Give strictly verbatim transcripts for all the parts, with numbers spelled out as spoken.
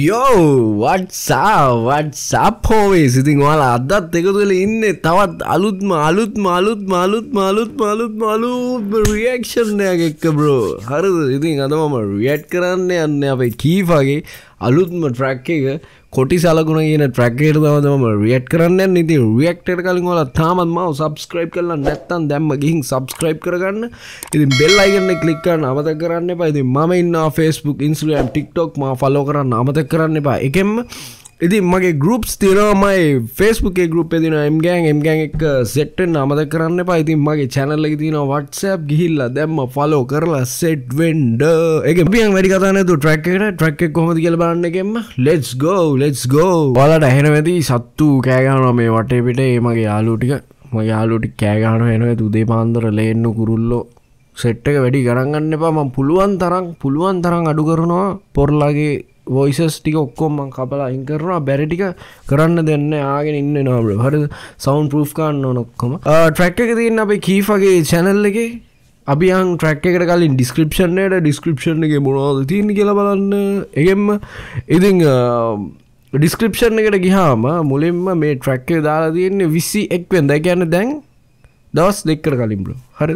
Yo, what's up? What's up, homies? ඉතින් ඔයාලා අදත් එකතු වෙලා ඉන්නේ තවත් අලුත්ම අලුත්ම අලුත්ම අලුත්ම අලුත්ම අලුත්ම අලුත්ම රියැක්ෂන් එකක් එක්ක bro. හරිද? ඉතින් අද මම රියැක්ට් කරන්න යන්නේ අපේ කීෆාගේ අලුත්ම ට්‍රැක් එක. කොටි සලකුණ කියන ට්‍රැක් එකට තමයි මම රියැක්ට් කරන්න යන්නේ. ඉතින් රියැක්ට් එකට කලින් ඔයාලා තාමත් මාව subscribe කරලා නැත්නම් දැම්ම ගිහින් subscribe කරගන්න. ඉතින් bell icon එක click කරන්න අමතක කරන්න එපා. ඉතින් මම ඉන්නවා Facebook, Instagram, TikTok මාව follow කරන්න අමතක කරන්න එපා. එකෙන්ම ඉතින් මගේ groups තියෙනවා. මගේ Facebook එකේ group එක තියෙනවා M gang M gang එක set වෙන්න අමතක කරන්න එපා. ඉතින් මගේ channel එකේ තියෙනවා WhatsApp ගිහිල්ලා දැම්ම follow කරලා set වෙන්න. ඒකෙන් පියන් වැඩි කතා නැතුව track එකට track එක කොහොමද කියලා බලන්න එකෙන්ම let's go let's go. ඔයාලට ඇහෙන වෙදී සත්තු කෑ ගහනවා මේ වටේ පිටේ. මගේ යාළුවෝ ටික මගේ යාළුවෝ ටික කෑ ගහනවා එනවා උදේ පාන්දර ලේන්නු කුරුල්ලෝ. set එක වැඩි ගණන් ගන්න එපා. මම පුළුවන් තරම් පුළුවන් තරම් අඩු කරනවා පොරලාගේ voices ටික ඔක්කොම මම කපලා අයින් කරනවා. බැරි ටික කරන්න දෙන්නේ ආගෙන ඉන්නවා bro. හරිද? sound proof ගන්න ඕන ඔක්කොම. track එක තියෙන අපේ කීෆාගේ channel එකේ අපි යන් track එකට කලින් description එකට description එකේ මොනවද තියෙන්නේ කියලා බලන්න. ඒකෙන්ම ඉතින් description එකට ගියාම මුලින්ම මේ track එක දාලා තියෙන්නේ විසි එක් වෙනිදා. ඒ කියන්නේ දැන් දවස් දෙකකට කලින් bro. හරිද?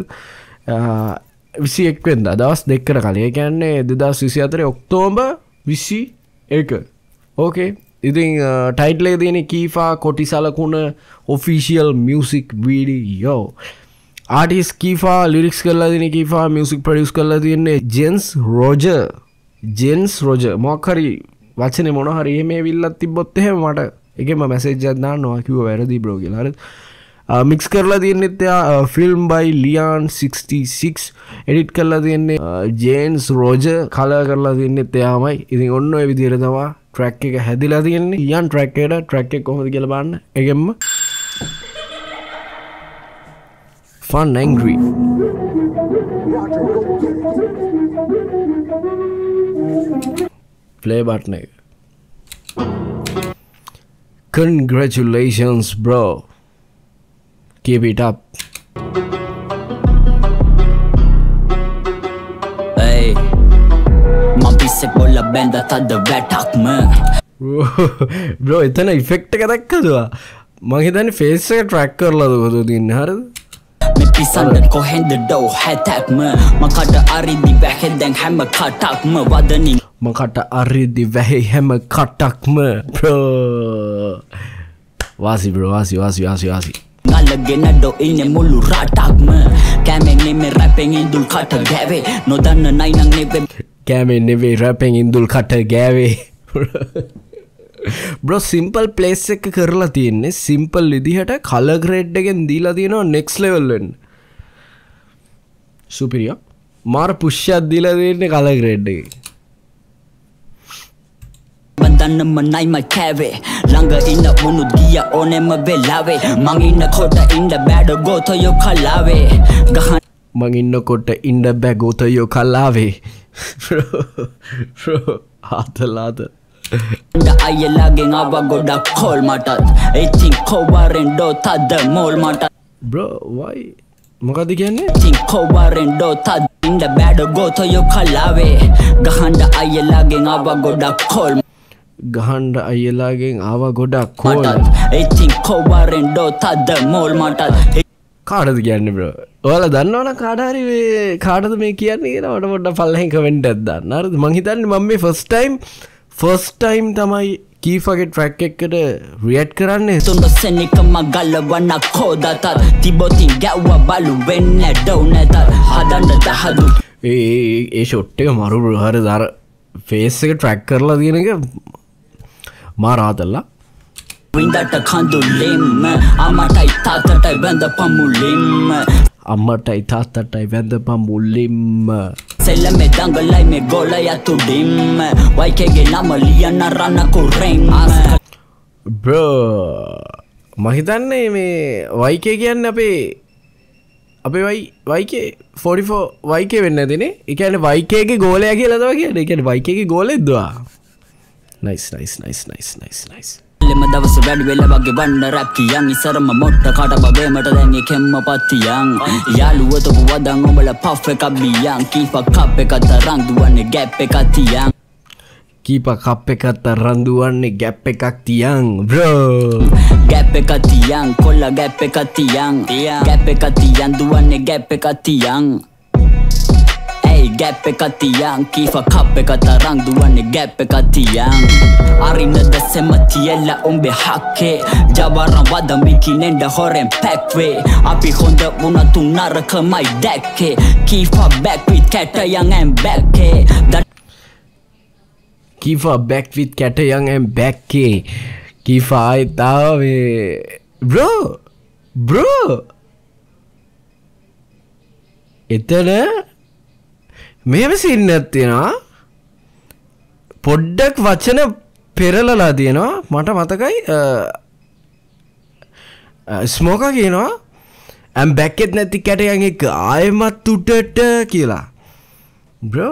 විසි එක් වෙනිදා දවස් දෙකකට කලින්. ඒ කියන්නේ දෙදාස් විසි හතරේ ඔක්තෝබර් විසි එක. ඕකේ. ඉතින් ටයිටල් එක තියෙන්නේ කීෆා කොටි සලකුණ official music video. Artist Keefa, lyrics කරලා තියෙන්නේ කීෆා, මියුසික් ප්‍රොඩියුස් කරලා තියෙන්නේ ජෙන්ස් රොජර්. ජෙන්ස් රොජර් මොකක් හරි වචනේ මොන හරි එහෙම එවිල්ලක් තිබ්බොත් එහෙම මට එකෙන්ම මැසේජ් එකක් දාන්නවා කිව්ව වැරදි බ්‍රෝ කියලා. හරිද? මික්ස් කරලා තියෙන්නේ එයා film by Liyan sixty six. Edit කරලා තියෙන්නේ ජේන්ස් රොජර්. කලර් කරලා තියෙන්නේ එයාමයි. ඉතින් ඔන්න ඔය විදිහට තමයි ට්‍රැක් එක හැදිලා තියෙන්නේ. ලියාන් ට්‍රැක් එකට ට්‍රැක් එක කොහොමද කියලා බලන්න. ඒකෙන්ම fun angry play button එක. Congratulations bro. Keep it up. Hey, mampi se bola benda thada වැටක් ම. bro එතන effect එක දැක්කද? මම හිතන්නේ face එක track කරලාද කොහොමද තියන්නේ. හරිද? මේ පිසන්ද කොහෙන්ද ඩෝ හැටක් ම. මකට අරිදි වැහෙ දැන් හැම කටක් ම වදනින්. මකට අරිදි වැහෙ හැම කටක්ම bro. වාසි bro වාසි වාසි වාසි වාසි. ගලගෙන ඩෝ ඉන්නේ මුළු රටක්ම. කැමෙන් නෙමෙයි රැපෙන් ඉඳුල් කට ගෑවේ. නොදන්න නයි නම් නෙවෙයි කැමෙන් නෙවෙයි රැපෙන් ඉඳුල් කට ගෑවේ. bro simple place එක කරලා තියෙන්නේ simple විදිහට color grade එකෙන් දීලා තියෙනවා next level වෙන්න. superior මාර push එකක් දීලා තියෙන්නේ color grade එකේ. බඳන්න මනයි මයි කෑවේ. ළඟ ඉන්න වුණුත් ගියා ඕනෙම වෙලාවේ. මං ඉන්නකොට ඉන්න බෑඩ ගෝතයෝ කලාවේ. ගහන මං ඉන්නකොට ඉන්න බෑ ගෝතයෝ කලාවේ. bro ආතලාද අයලාගෙන් ආව ගොඩක් කෝල් මටත්. ඉතින් කොවරෙන් ඩෝ තද මෝල් මටත්. bro why මොකද කියන්නේ? ඉතින් කොවරෙන් ඩෝ තද ඉන්න බෑඩ ගෝතයෝ කලාවේ. ගහන්න අයලාගෙන් ආව ගොඩක් කෝල් ගහන්න අයියලාගෙන් ආව ගොඩක් කෝල්. ඉතින් කොවරෙන් ඩෝ තද මෝල් මටත්. කාටද කියන්නේ bro? ඔයාලා දන්නවනම් කාට හරි මේ කාටද මේ කියන්නේ කියලා මට පොඩ්ඩක් පල්ලෙන් කමෙන්ට් එකක් දාන්න. හරිද? මං හිතන්නේ මම මේ first time first time තමයි කීෆාගේ track එකකට react කරන්නේ. තුන්ද සෙනිකම ගලවන්න කොදතත් තිබොතින් ගැව්වා බලු වෙන්න ඩෝ නැතත් හදන්න දහදු. ඒ ඒ shot එක මරු bro. හරිද? අර face එක track කරලා තියෙන එක මාර ආතල්ලා. වින්දට කඳුලින්ම අම්මටයි තාත්තටයි වැඳපන් මුලින්ම. අම්මටයි තාත්තටයි වැඳපන් මුලින්ම. සෙල්ලමේ දඟලයි මේ ගෝලය තුඩින්ම. වයිකේගේ නම ලියන්න රන්න කුරෙන්. bro මම හිතන්නේ මේ වයිකේ කියන්නේ අපේ අපේ වයි වයිකේ ෆෝර්ටි ෆෝර් වයිකේ වෙන්නේ නැතිනේ. ඒ කියන්නේ වයිකේගේ ගෝලයා කියලා තමයි කියන්නේ. ඒ කියන්නේ වයිකේගේ ගෝලෙද්ද ආ. nice nice nice nice nice nice. ලෙම දවස වැඩි වෙලා වගේ වන්න රැප් කියන් ඉස්සරම මොට්ට කාට බබේමට දැන් එකෙම්ම පත්තියන්. යාළුවෝ තව වදන් උඹලා පෆ් එක බියන්. කීෆා කප් එක තරම් දුවන්නේ ගැප් එක තියන්. Keefa cup එකත් අරන් දුවන්නේ gap එකක් තියන් bro gap එකක් තියන් කොල්ලා gap එකක් තියන් gap එකක් තියන් දුවන්නේ gap එකක් තියන් gap එකක් තියන් Keefa cup එකත් අරන් දුවන්නේ gap එකක් තියන් අරින්න දැසෙම තියලා උඹේ හක්කේ ජවරම් වදම් බිකිනෙන්ඩ හොරෙන් පැක්වේ අපි හොඳ වුණත් නරකමයි දැක්කේ Keefa back with cat young and back Keefa back with cat young and back Keefa ආයෙත් ආවේ bro bro එතන මෙහෙම සීන් එකක් තියෙනවා පොඩ්ඩක් වචන පෙරලලා තියෙනවා මට මතකයි ස්මෝකා කියනවා I'm back at නැති කැටයන් එක ආයෙමත් උඩට කියලා bro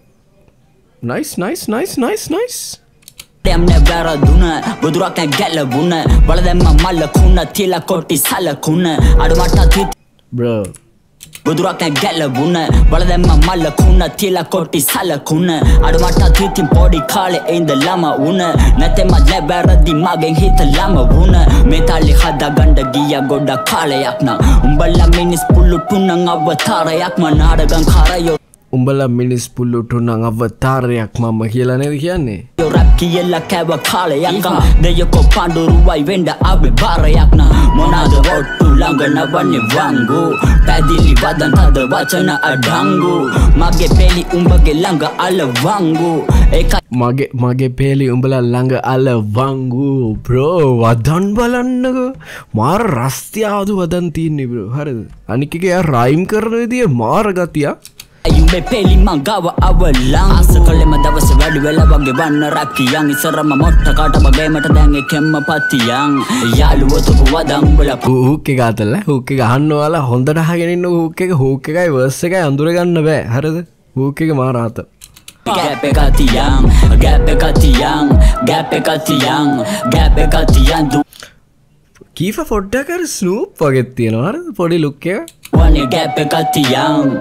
nice nice nice nice nice Dem never duna බුදුරක් ගැලවුණ බලදැම්ම මල්ල කුණ තියලා කොටි සලකුණ අඩු මට bro බුදුරක් ගැලවුණ බලදැම්ම මල්ල කුණ තියලා කොටි සලකුණ අඩු මට තිතින් පොඩි කාලේ ඉඳලම වුණ නැතෙම නැබැරදි මගෙන් හිතලම වුණ මේ තාලේ හදාගන්න ගියා ගොඩක් කාලයක් නම් උඹලා මිනිස් පුල්ලු තුනන් අවතාරයක් මනාඩගම් කරයෝ උඹලා මිනිස් පුල්ලු තුනන් අවතාරයක් මම කියලා නේද කියන්නේ යෝ රැප් කියලා කැව කාලයක් දෙයක පඬුරුවයි වෙන්න ආවේ බාරයක් නා මොනවාද ඔට්ටු ළඟ නවන්නේ වංගු පැදිලි වදන් තද වචන අඩංගු මගේ පෙලි උඹගේ ළඟ අල වංගු ඒක මගේ මගේ පෙලි උඹලා ළඟ අල වංගු බ්‍රෝ වදන් බලන්නකෝ මාර රස්තියාදු වදන් තියන්නේ බ්‍රෝ හරිද අනික එක යා රයිම් කරන විදිය මාර ගතියක් Ayumbe peli mangawa awalang Asa kale madawase wadi wela wage wanna rakiyang Isarama motta kata bagay mata dange kemma patiyang Yalu otuku wadang bala හූක් එක අතල්ලා හූක් එක අහන්න ඔයාලා හොඳට අහගෙන ඉන්න හූක් එක හූක් එකයි වර්ස් එකයි අඳුර ගන්න බෑ හරිද හූක් එක මාර ආත Gap එකක් තියන් gap එකක් තියන් gap එකක් තියන් gap එකක් තියන් Keefa පොඩ්ඩක් අර ස්නූප් වගේ තියෙනවා හරිද පොඩි ලුක් එක වනේ gap එකක් තියන්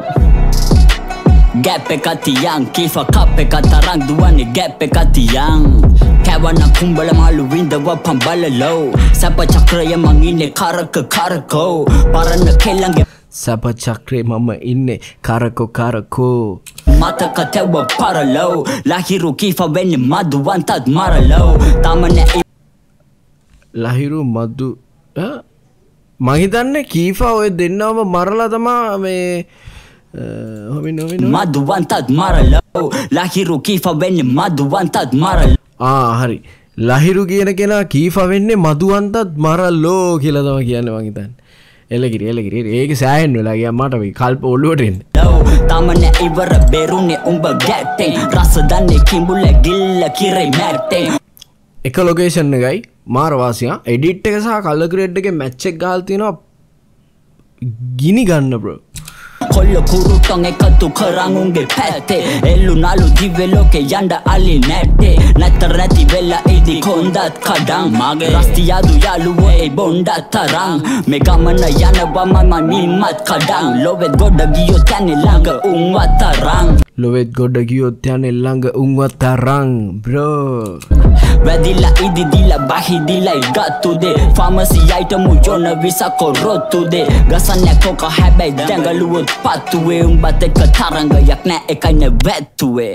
Gap එකක් තියන් Keefa cup එකක් තරන් දුවන්නේ gap එකක් තියන් කැවන කුඹල මාළු විඳව පම්බලලෝ සප චක්‍රය මං ඉන්නේ කරක කරකෝ පරණ කෙල්ලන්ගේ සප චක්‍රේ මම ඉන්නේ කරකෝ කරකෝ මතක තෙව පරලෝ ලහිරු Keefa වෙන්නේ මදුවන්තත් මරලෝ තමනේ ලහිරු මදු මං හිතන්නේ Keefa ඔය දෙන්නවම මරලා තමා මේ මදුවන්තත් මරලෝ ලහිරු Keefa වෙන්නේ මදුවන්තත් මරලෝ ආ හරි ලහිරු කියන කෙනා Keefa වෙන්නේ මදුවන්තත් මරලෝ කියලා තමයි කියන්නේ මං හිතන්නේ එලගිරි එලගිරි ඒක සෑහෙන්න වෙලා ගියා මට මේ කල්ප ඔළුවට එන්න තමනේ ඉවර බෙරුනේ උඹ ගැටේ රස දන්නේ කිඹුල ගිල්ල කිරේ මැටේ එක ලොකේෂන් එකයි මාර වාසියා එඩිට් එක සහ කලර් ග්‍රේඩ් එකේ මැච් එක ගහලා තිනවා ගිනි ගන්න බ්‍රෝ කොල්ල කුරුටන් එකතු කරන් උන්ගේ පැත්තේ එල්ලු නාලු දිවෙ ලෝකේ යන්න අලි නැටේ නැතර නැති වෙලා ඉදි කොන්දත් කඩන් මගේ රස්තියාදු යාළුවෝ ඒ බොණ්ඩ තරන් මේ ගමන යනවා මම මිමත් කඩන් ලොවෙත් ගොඩ ගියොත් යන්නේ ළඟ උන්වත් තරන් ලොවෙත් ගොඩ ගියොත් යන්නේ ළඟ උන්වත් තරන් බ්‍රෝ වැදිලා ඉදි දිලා බහිදිලා ගත්තුදේ ෆාමසි අයිටම් යොන විසා කොරොත්තුදේ ගසන්නේ කොක හැබැයි දැඟලුවොත් පත්තුවේ උඹත් එක්ක තරංගයක් නෑ එකයි නැවැත්තුවේ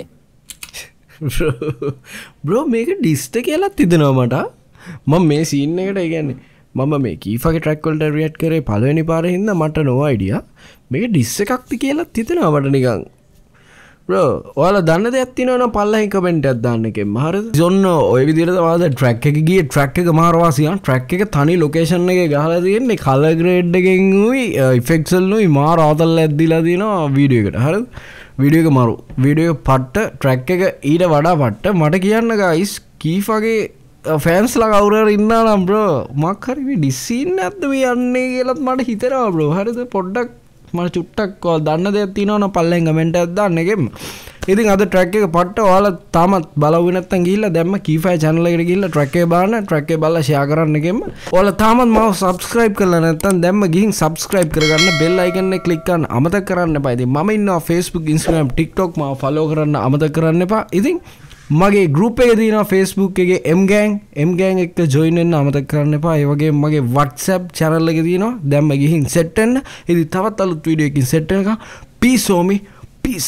බ්‍රෝ මේක ඩිස්ට කියලත් තිදෙනවා මට මම මේ සීන් එකට කියන්නේ මම මේ Keefaගේ ට්‍රැක් වලට රියැක්ට් කරේ පළවෙනි පාරේ හින්දා මට නෝ අයිඩියා මේක ඩිස් එකක්ද කියලාත් හිතෙනවා මට නිකන් bro ඔයාලා දන්න දෙයක් තියෙනවා නම් පල්ලෙහින් කමෙන්ට් එකක් දාන්න එකෙන් හරිද ජොන්න ඔය විදිහට තමයි ට්‍රැක් එක ගියේ ට්‍රැක් එක මාර වාසියා ට්‍රැක් එක තනි ලොකේෂන් එකේ ගහලා තියෙන්නේ කලර් ග්‍රේඩ් එකෙන් උයි ඉෆෙක්ට්ස් වලින් උයි මාර ආතල් ඇද්දිලා තියෙනවා වීඩියෝ එකට හරිද වීඩියෝ එක මාරු වීඩියෝ එක පට්ට ට්‍රැක් එක ඊට වඩා පට්ට මට කියන්න ගයිස් Keefaගේ ෆෑන්ස්ලා කවුරු හරි ඉන්නා නම් bro මක් හරි මේ ඩිස්සීන් නැද්ද මේ යන්නේ කියලාත් මට හිතෙනවා bro හරිද පොඩ්ඩක් මට චුට්ටක් ඔයාලා දන්න දෙයක් තියෙනවා නම් පල්ලෙන් කමෙන්ට් එකක් දාන්න එකෙම ඉතින් අද ට්‍රැක් එක පට්ට ඔයාලා තාමත් බලවුවේ නැත්නම් ගිහිල්ලා දැම්ම Keefa channel එකට ගිහිල්ලා ට්‍රැක් එක බලන්න ට්‍රැක් එක බලලා ෂෙයා කරන්න එකෙම ඔයාලා තාමත් මාව subscribe කරලා නැත්නම් දැම්ම ගිහින් subscribe කරගන්න bell icon එක click කරන්න අමතක කරන්න එපා ඉතින් මම ඉන්නවා Facebook Instagram TikTok මාව follow කරන්න අමතක කරන්න එපා ඉතින් මගේ ගෲප් එකේ තියෙනවා Facebook එකේ M gang M gang එක්ක join වෙන්න අමතක කරන්න එපා. ඒ වගේම මගේ WhatsApp channel එකේ තියෙනවා. දැන් මම ගිහින් set වෙන්න. ඉතින් තවත් අලුත් වීඩියෝ එකකින් set වෙනකම් peace homie.